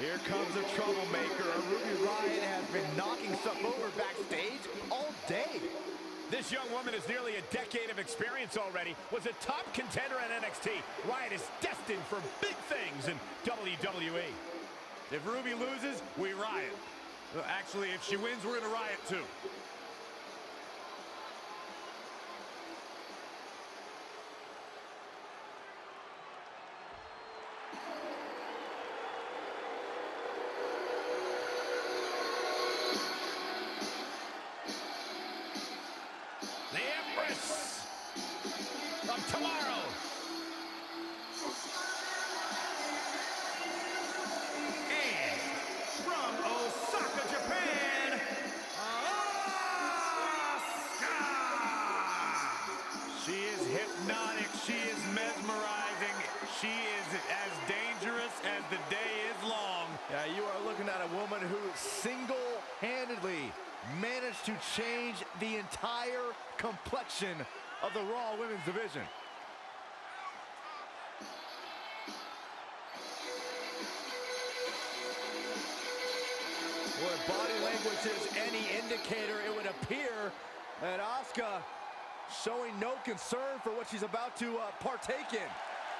Here comes a troublemaker. Ruby Riott has been knocking stuff over backstage all day. This young woman has nearly a decade of experience already, was a top contender in NXT. Riott is destined for big things in WWE. If Ruby loses, we riot. Actually, if she wins, we're gonna riot too. Of tomorrow. And from Osaka, Japan, Asuka! She is hypnotic. She is mesmerizing. She is as dangerous as the day is long. Yeah, you are looking at a woman who single-handedly managed to change the entire complexion of the Raw Women's Division. Where body language is any indicator, it would appear that Asuka showing no concern for what she's about to partake in.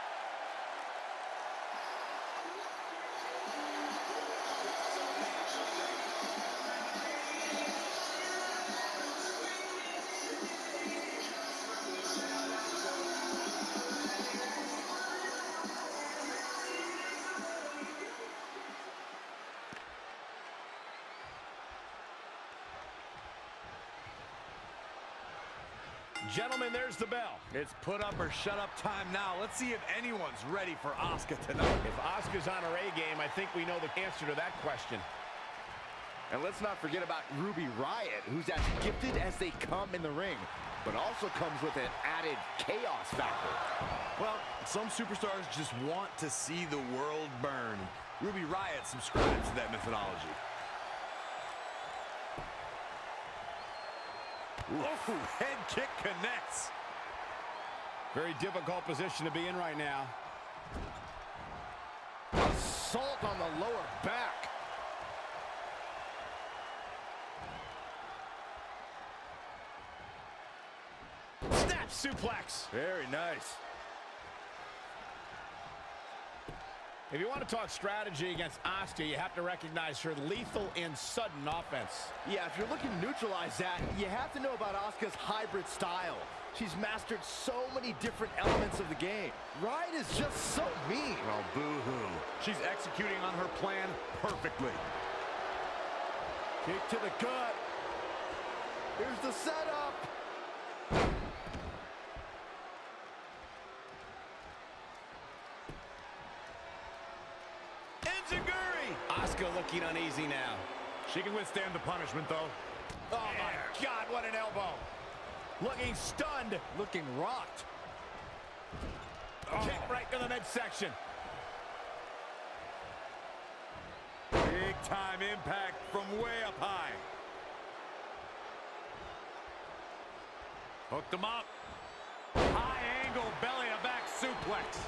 Gentlemen, there's the bell. It's put up or shut up time now. Let's see if anyone's ready for Asuka tonight. If Asuka's on her A game, I think we know the answer to that question. And let's not forget about Ruby Riott, who's as gifted as they come in the ring, but also comes with an added chaos factor. Well, some superstars just want to see the world burn. Ruby Riott subscribes to that methodology. Ooh, head kick connects. Very difficult position to be in right now. Assault on the lower back. Snap suplex. Very nice. If you want to talk strategy against Asuka, you have to recognize her lethal and sudden offense. Yeah, if you're looking to neutralize that, you have to know about Asuka's hybrid style. She's mastered so many different elements of the game. Riott is just so mean. Oh, boo-hoo. She's executing on her plan perfectly. Kick to the gut. Here's the setup. Asuka looking uneasy now. She can withstand the punishment, though. Oh, my God, what an elbow. Looking stunned. Looking rocked. Kick right to the midsection. Big-time impact from way up high. Hooked him up. High angle belly-to-back suplex.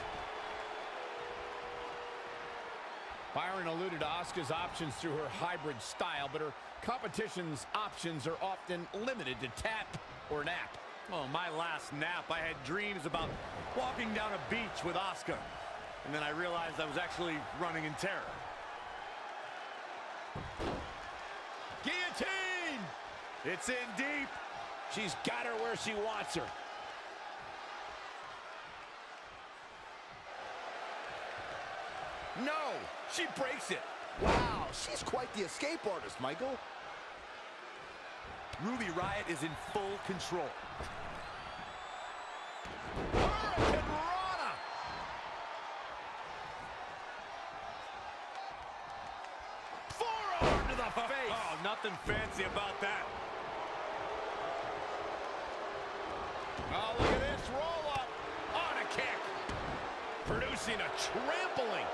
Byron alluded to Asuka's options through her hybrid style, but her competition's options are often limited to tap or nap. Oh, my last nap, I had dreams about walking down a beach with Asuka. And then I realized I was actually running in terror. Guillotine! It's in deep. She's got her where she wants her. No! She breaks it! Wow, she's quite the escape artist, Michael. Ruby Riott is in full control. Hurricane Rana! Forearm to the face! Oh, nothing fancy about that. Oh, look at this roll up on a kick. Producing a trampling.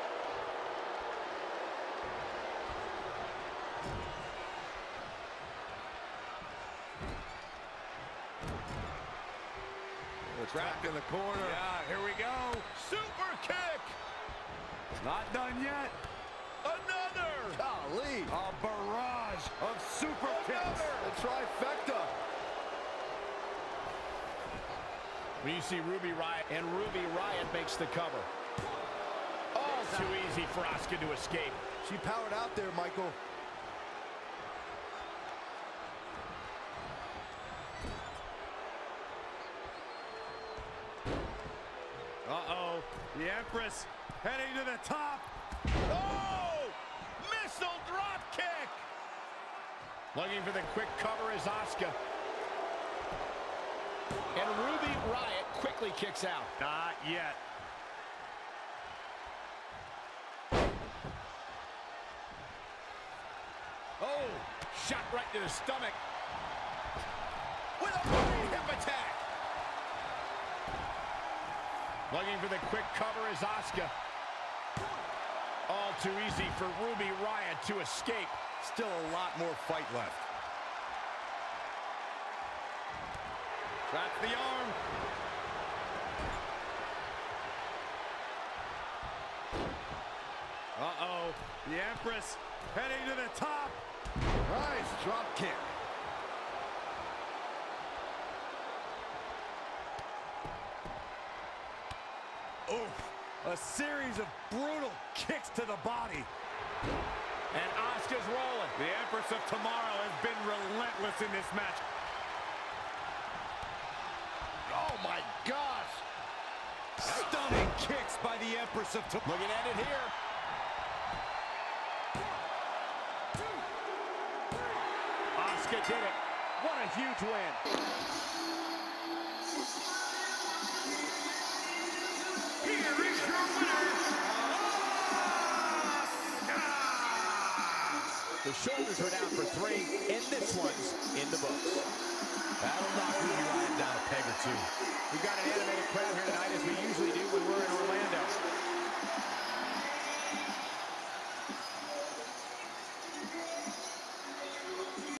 Trapped in the corner. Yeah, here we go. Super kick. Not done yet. A A barrage of super kicks. The trifecta. When you see Ruby Riott, and Ruby Riott makes the cover. All too easy for Asuka to escape. She powered out there, Michael. Uh-oh. The Empress heading to the top. Oh! Missile drop kick! Looking for the quick cover is Asuka. And Ruby Riott quickly kicks out. Not yet. Oh, shot right to the stomach. With a running hip attack. Looking for the quick cover is Asuka. All too easy for Ruby Riott to escape. Still a lot more fight left. That's the arm. Uh-oh. The Empress heading to the top. Nice drop kick. Oof. A series of brutal kicks to the body. And Asuka's rolling. The Empress of Tomorrow has been relentless in this match. Oh my gosh. Stunning kicks by the Empress of Tomorrow. Looking at it here. Asuka did it. What a huge win. Here is your winner, Asuka! The shoulders are down for 3, and this one's in the books. That'll knock Ruby Riott down a peg or two. We've got an animated crowd here tonight, as we usually do when we're in Orlando.